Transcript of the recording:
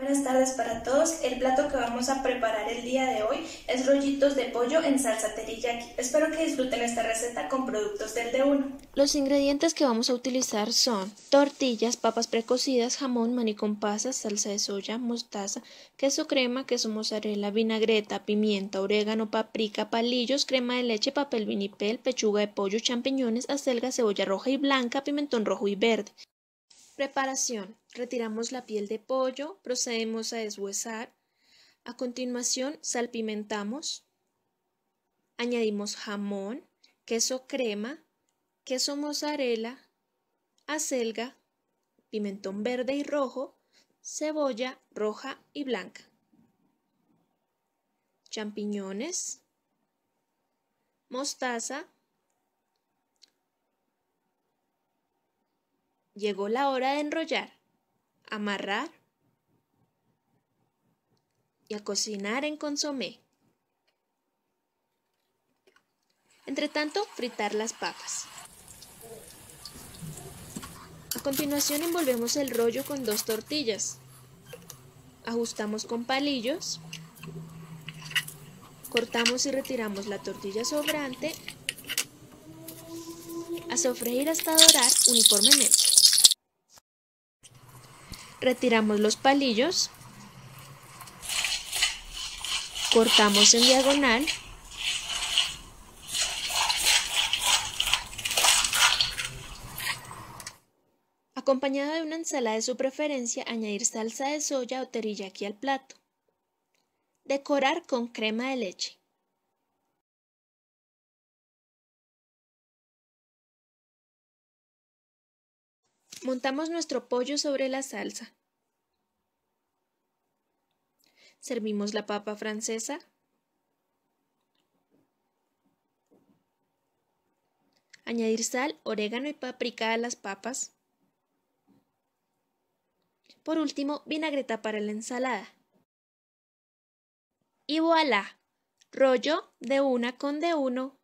Buenas tardes para todos. El plato que vamos a preparar el día de hoy es rollitos de pollo en salsa teriyaki. Espero que disfruten esta receta con productos del D1. Los ingredientes que vamos a utilizar son tortillas, papas precocidas, jamón, maní con pasas, salsa de soya, mostaza, queso crema, queso mozzarella, vinagreta, pimienta, orégano, paprika, palillos, crema de leche, papel vinipel, pechuga de pollo, champiñones, acelga, cebolla roja y blanca, pimentón rojo y verde. Preparación. Retiramos la piel de pollo, procedemos a deshuesar. A continuación, salpimentamos. Añadimos jamón, queso crema, queso mozzarella, acelga, pimentón verde y rojo, cebolla roja y blanca, champiñones, mostaza. Llegó la hora de enrollar, amarrar y a cocinar en consomé. Entre tanto, fritar las papas. A continuación envolvemos el rollo con 2 tortillas. Ajustamos con palillos. Cortamos y retiramos la tortilla sobrante. A sofreír hasta dorar uniformemente. Retiramos los palillos. Cortamos en diagonal. Acompañado de una ensalada de su preferencia, añadir salsa de soya o teriyaki al plato. Decorar con crema de leche. Montamos nuestro pollo sobre la salsa. Servimos la papa francesa. Añadir sal, orégano y paprika a las papas. Por último, vinagreta para la ensalada. Y voilà, rollo de una con D1.